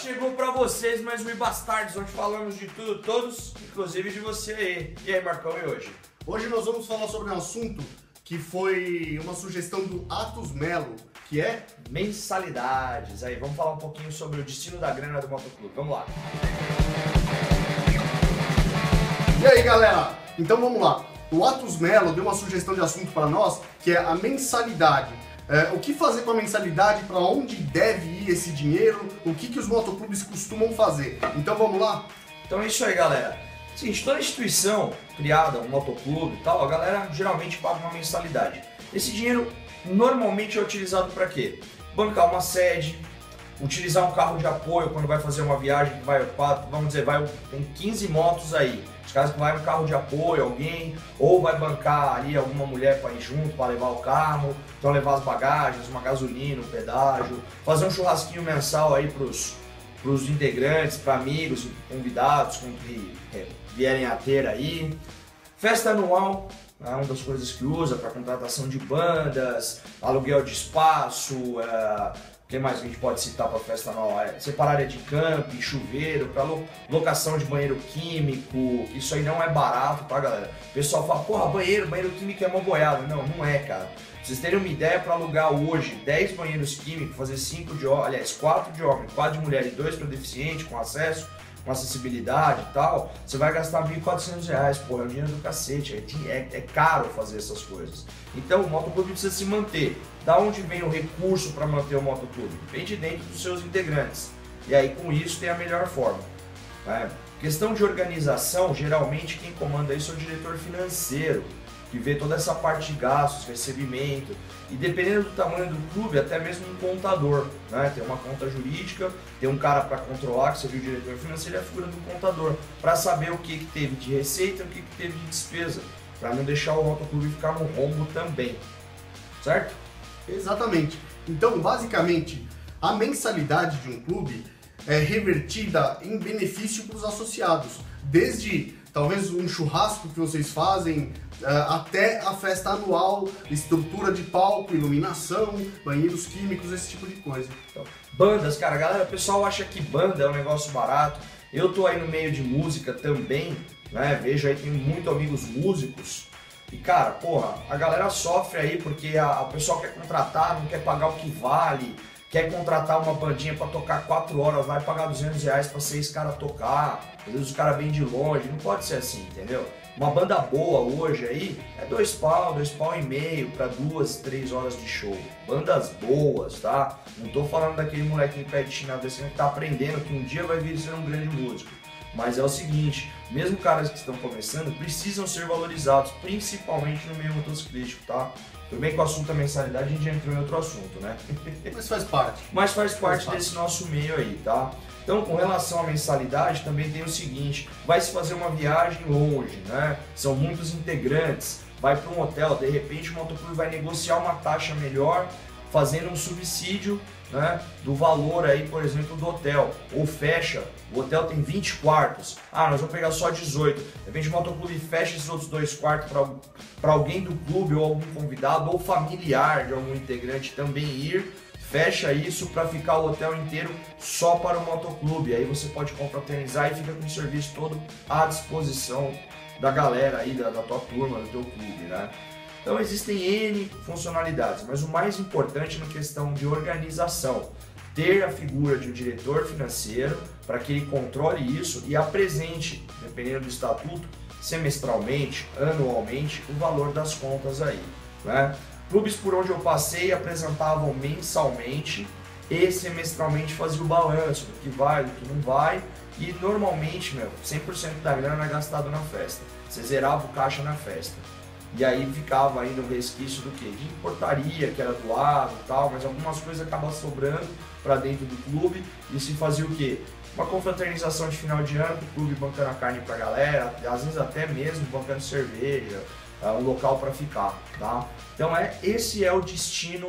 chegou pra vocês mais um Bastardos, onde falamos de tudo, todos, inclusive de você aí. E aí, Marcão, e hoje? Hoje nós vamos falar sobre um assunto que foi uma sugestão do Atos Melo, que é mensalidades. Aí, vamos falar um pouquinho sobre o destino da grana do motoclube. Vamos lá. E aí, galera? Então vamos lá. O Atos Melo deu uma sugestão de assunto para nós, que é a mensalidade. O que fazer com a mensalidade, para onde deve ir esse dinheiro, o que os motoclubes costumam fazer. Então vamos lá? Então é isso aí, galera. Seguinte, toda instituição criada, um motoclube e tal, a galera geralmente paga uma mensalidade. Esse dinheiro normalmente é utilizado para quê? Bancar uma sede, utilizar um carro de apoio quando vai fazer uma viagem que vai, vamos dizer, tem 15 motos aí. Os caras que vai um carro de apoio, alguém, ou vai bancar ali alguma mulher para ir junto, para levar o carro, então levar as bagagens, uma gasolina, um pedágio, fazer um churrasquinho mensal aí pros integrantes, para amigos, convidados que vierem a ter aí. Festa anual é uma das coisas que usa para contratação de bandas, aluguel de espaço, o que mais a gente pode citar para festa anual? Separar área de camping, chuveiro, para locação de banheiro químico. Isso aí não é barato, tá, galera? O pessoal fala, porra, banheiro químico é mó boiado. Não, não é, cara. Pra vocês terem uma ideia, para alugar hoje 10 banheiros químicos, fazer 4 de homem, 4 de mulher e 2 para deficiente, com acesso, com acessibilidade e tal, você vai gastar R$1.400, pô, é o dinheiro do cacete, é caro fazer essas coisas. Então o motoclube precisa se manter. Da onde vem o recurso para manter o motoclube? Vem de dentro dos seus integrantes. E aí com isso tem a melhor forma. Questão de organização, geralmente quem comanda isso é o diretor financeiro, que vê toda essa parte de gastos, recebimento, e dependendo do tamanho do clube, até mesmo um contador, né? Tem uma conta jurídica, tem um cara para controlar, que você viu o diretor financeiro, é a figura do contador, para saber o que teve de receita e o que teve de despesa, para não deixar o motoclube ficar no rombo também, certo? Exatamente. Então, basicamente, a mensalidade de um clube é revertida em benefício para os associados, desde talvez um churrasco que vocês fazem, até a festa anual, estrutura de palco, iluminação, banheiros químicos, esse tipo de coisa. Então, bandas, cara, galera, o pessoal acha que banda é um negócio barato. Eu tô aí no meio de música também, né? Vejo aí, tenho muitos amigos músicos. E cara, porra, a galera sofre aí porque o pessoal quer contratar, não quer pagar o que vale, quer contratar uma bandinha pra tocar 4 horas, vai pagar R$200 pra 6 caras tocar, às vezes os caras vêm de longe, não pode ser assim, entendeu? Uma banda boa hoje aí é R$2 e meio para 2, 3 horas de show. Bandas boas, tá? Não tô falando daquele molequinho pé de chinelo desse que tá aprendendo que um dia vai vir ser um grande músico. Mas é o seguinte, mesmo caras que estão começando precisam ser valorizados, principalmente no meio motociclístico, tá? Tudo bem que o assunto da mensalidade a gente já entrou em outro assunto, né? Mas faz parte. Mas faz parte desse nosso meio aí, tá? Então, com relação à mensalidade, também tem o seguinte, vai se fazer uma viagem longe, né? São muitos integrantes, vai para um hotel, de repente o motoclube vai negociar uma taxa melhor, fazendo um subsídio, né, do valor aí, por exemplo, do hotel, ou fecha, o hotel tem 20 quartos, nós vamos pegar só 18, de repente o motoclube fecha esses outros 2 quartos para alguém do clube, ou algum convidado, ou familiar de algum integrante também ir, fecha isso para ficar o hotel inteiro só para o motoclube, aí você pode confraternizar e fica com o serviço todo à disposição da galera aí, da tua turma, do teu clube, né? Então existem N funcionalidades, mas o mais importante na questão de organização, ter a figura de um diretor financeiro para que ele controle isso e apresente, dependendo do estatuto, semestralmente, anualmente, o valor das contas aí, né? Clubes por onde eu passei apresentavam mensalmente e semestralmente faziam o balanço do que vai, do que não vai, e normalmente, 100% da grana é gastado na festa. Você zerava o caixa na festa. E aí ficava ainda um resquício do quê? De portaria, que era doado e tal, mas algumas coisas acabavam sobrando para dentro do clube e se fazia o quê? Uma confraternização de final de ano, o clube bancando a carne pra galera, às vezes até mesmo bancando cerveja, um local para ficar, tá? Então esse é o destino,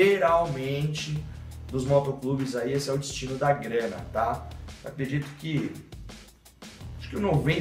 geralmente, dos motoclubes aí, esse é o destino da grana, tá? Eu acredito que, acho que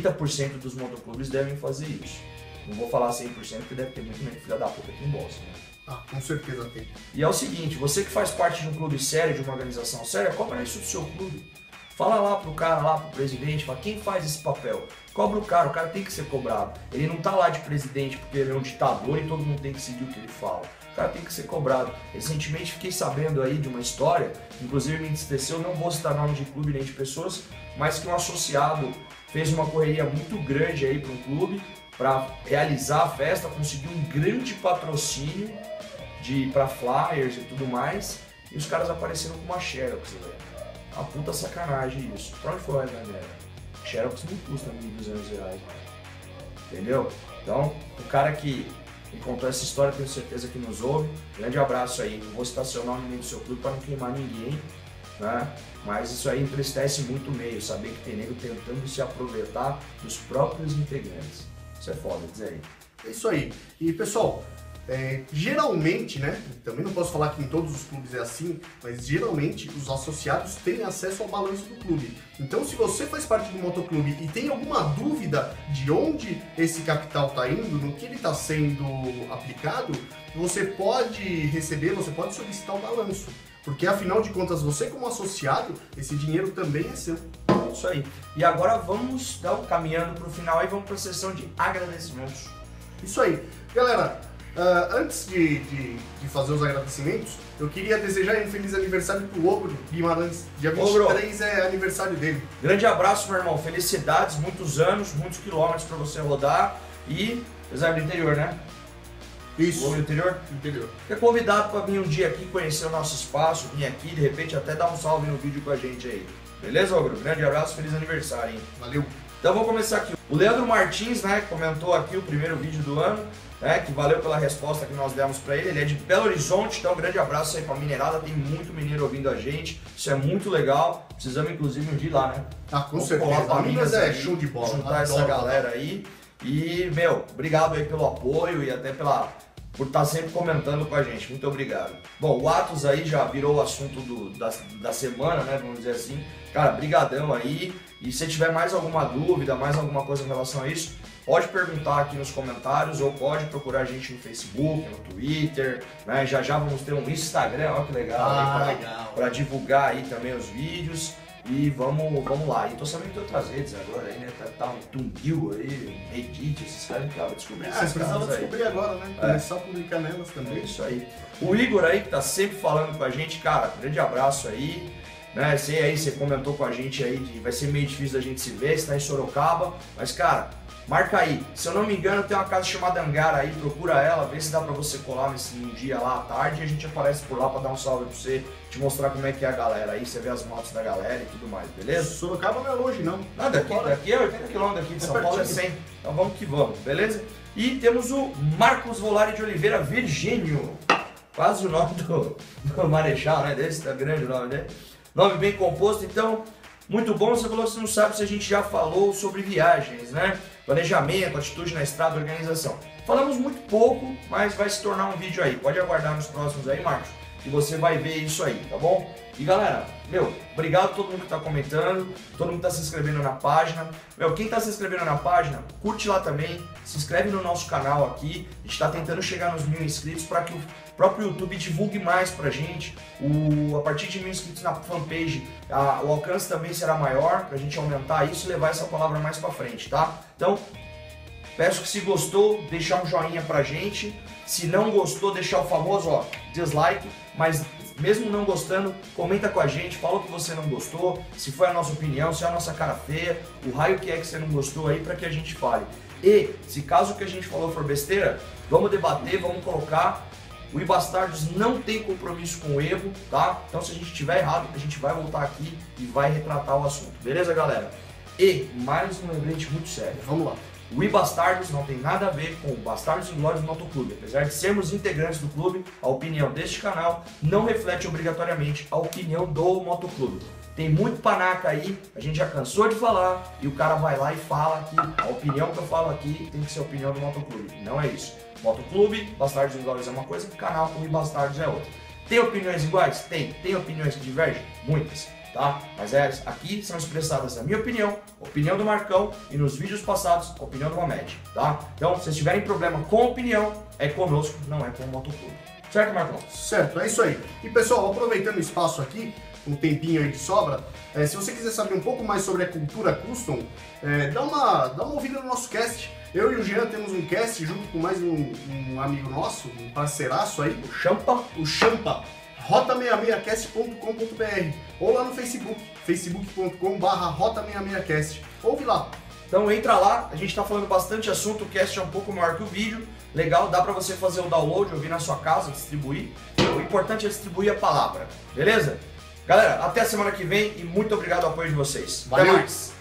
90% dos motoclubes devem fazer isso. Não vou falar 100% porque deve ter muito menos filha da puta aqui em Boston, né? Com certeza tem. E é o seguinte, você que faz parte de um clube sério, de uma organização séria, cobra isso do seu clube. Fala lá pro cara, lá pro presidente, fala quem faz esse papel? Cobra o cara tem que ser cobrado. Ele não tá lá de presidente porque ele é um ditador e todo mundo tem que seguir o que ele fala. O cara tem que ser cobrado. Recentemente fiquei sabendo aí de uma história, inclusive me entristeceu, não vou citar nome de clube nem de pessoas, mas que um associado fez uma correria muito grande aí para um clube para realizar a festa, conseguiu um grande patrocínio para flyers e tudo mais, e os caras apareceram com uma Xerox, velho. Uma puta sacanagem isso. Pra onde foi, né, galera? Xerox não custa R$1.200, mano. Entendeu? Então, o cara que me contou essa história, tenho certeza que nos ouve. Grande abraço aí. Não vou citar seu nome nem do seu clube para não queimar ninguém, né? Mas isso aí entristece muito o meio, saber que tem nego tentando se aproveitar dos próprios integrantes. Isso é foda, diz aí. É isso aí. E pessoal, geralmente, né, também não posso falar que em todos os clubes é assim, mas geralmente os associados têm acesso ao balanço do clube. Então se você faz parte do motoclube e tem alguma dúvida de onde esse capital está indo, no que ele está sendo aplicado, você pode receber, você pode solicitar o balanço. Porque afinal de contas, você como associado, esse dinheiro também é seu. Isso aí. E agora vamos caminhando para o final e vamos para a sessão de agradecimentos. Isso aí. Galera, antes de fazer os agradecimentos, eu queria desejar um feliz aniversário pro Ogro Guimarães. Dia 23 é aniversário dele. Grande abraço, meu irmão. Felicidades, muitos anos, muitos quilômetros para você rodar. E, apesar do interior, né? Isso. Do interior? Interior. Fica convidado para vir um dia aqui conhecer o nosso espaço, vir aqui, de repente até dar um salve no vídeo com a gente aí. Beleza, Ogro? Grande abraço, feliz aniversário, hein? Valeu. Então vamos começar aqui. O Leandro Martins, né, comentou aqui o primeiro vídeo do ano, né, que valeu pela resposta que nós demos para ele. Ele é de Belo Horizonte, então um grande abraço aí pra mineirada, tem muito mineiro ouvindo a gente, isso é muito legal. Precisamos inclusive um dia ir lá, né? Ah, com certeza. A Minas é show de bola. Juntar essa galera aí. E, meu, obrigado aí pelo apoio e até por estar sempre comentando com a gente. Muito obrigado. Bom, o Atos aí já virou o assunto da semana, né? Vamos dizer assim. Cara, brigadão aí. E se tiver mais alguma dúvida, mais alguma coisa em relação a isso, pode perguntar aqui nos comentários ou pode procurar a gente no Facebook, no Twitter, né? Já vamos ter um Instagram, olha que legal, para divulgar aí também os vídeos. E vamos lá. E tô sabendo que tem outras redes agora aí, né? Tá um Tumbil aí, Reddit, esses caras que precisava descobrir. Precisava descobrir agora, né? Começar a publicar nelas também. É isso aí. O Igor aí, que tá sempre falando com a gente, cara, grande abraço aí. Né? Sei aí, você comentou com a gente aí que vai ser meio difícil da gente se ver, você tá em Sorocaba. Mas, cara, marca aí. Se eu não me engano, tem uma casa chamada Angara aí, procura ela, vê se dá pra você colar nesse dia lá à tarde e a gente aparece por lá pra dar um salve pra você, te mostrar como é que é a galera aí, você vê as motos da galera e tudo mais, beleza? Sorocaba não é longe, não. Não, daqui é 80 km daqui de São Paulo é 100. Então vamos que vamos, beleza? E temos o Marcos Volari de Oliveira Virgínio. Quase o nome do Marechal, né? Desse tá grande o nome dele. Nome bem composto, então, muito bom. Você falou que você não sabe se a gente já falou sobre viagens, né? Planejamento, atitude na estrada, organização. Falamos muito pouco, mas vai se tornar um vídeo aí. Pode aguardar nos próximos aí, Marcos, que você vai ver isso aí, tá bom? E galera, meu, obrigado a todo mundo que tá comentando, todo mundo que tá se inscrevendo na página. Meu, quem tá se inscrevendo na página, curte lá também, se inscreve no nosso canal aqui. A gente tá tentando chegar nos 1000 inscritos para que o próprio YouTube divulgue mais pra gente. A partir de 1000 inscritos na fanpage, o alcance também será maior, pra gente aumentar isso e levar essa palavra mais pra frente, tá? Então, peço que se gostou, deixar um joinha pra gente. Se não gostou, deixar o famoso, ó, dislike, mas mesmo não gostando, comenta com a gente, fala o que você não gostou, se foi a nossa opinião, se é a nossa cara feia, o raio que é que você não gostou aí pra que a gente fale. E, se caso o que a gente falou for besteira, vamos debater, vamos colocar. O iBastardos não tem compromisso com o erro, tá? Então se a gente estiver errado, a gente vai voltar aqui e vai retratar o assunto, beleza, galera? E, mais um lembrete muito sério. Vamos lá. O iBastardos não tem nada a ver com o Bastardos Inglórios do Motoclube. Apesar de sermos integrantes do clube, a opinião deste canal não reflete obrigatoriamente a opinião do Motoclube. Tem muito panaca aí, a gente já cansou de falar e o cara vai lá e fala que a opinião que eu falo aqui tem que ser a opinião do Motoclube. Não é isso. Motoclube, Bastardos Inglórios é uma coisa, canal com iBastardos é outra. Tem opiniões iguais? Tem. Tem opiniões que divergem? Muitas. Tá? Mas aqui são expressadas a minha opinião, a opinião do Marcão e nos vídeos passados, a opinião do Mamed, tá? Então, se vocês tiverem problema com opinião, é conosco, não é com o Motoclube. Certo, Marcão? Certo, é isso aí. E pessoal, aproveitando o espaço aqui, um tempinho aí de sobra, se você quiser saber um pouco mais sobre a cultura custom, dá uma ouvida no nosso cast. Eu e o Jean temos um cast junto com mais um amigo nosso, um parceiraço aí, o Champa, rota66cast.com.br, ou lá no Facebook, facebook.com/rota66cast. Ouve lá. Então entra lá, a gente está falando bastante assunto, o cast é um pouco maior que o vídeo, legal, dá para você fazer o download, ouvir na sua casa, distribuir. O importante é distribuir a palavra, beleza? Galera, até a semana que vem e muito obrigado ao apoio de vocês. Valeu. Até mais!